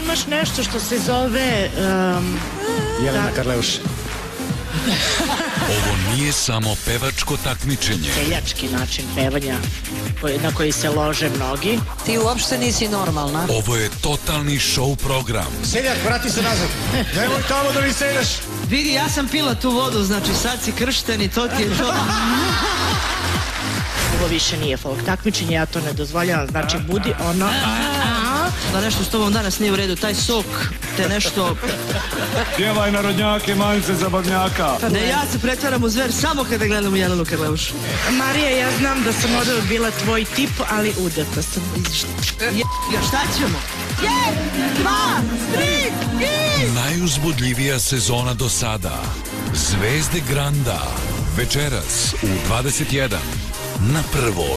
imaš nešto što se zove... Jelena Karleuš. Ovo nije samo pevačko takmičenje. Seljački način pevanja na koji se lože mnogi. Ti uopšte nisi normalna. Ovo je totalni show program. Seljak, vrati se nazad. Nemoj tamo da mi sedeš. Vidi, ja sam pila tu vodu, znači sad si kršten i to ti je to. Ovo više nije folk takmičenje, ja to ne dozvoljavam, znači budi ono... Da nešto s tobom danas nije u redu, taj sok te nešto... Pjevaj narodnjake, manjce zabavnjaka. Ne, ja se pretvaram u zver samo kada gledam u Jelenu Karleuš. Marija, ja znam da sam ovdje bila tvoj tip, ali udata sam. Šta ćemo? 1, 2, 3 i... Najuzbudljivija sezona do sada. Zvezde Granda. Večeras u 21. Na Prvo.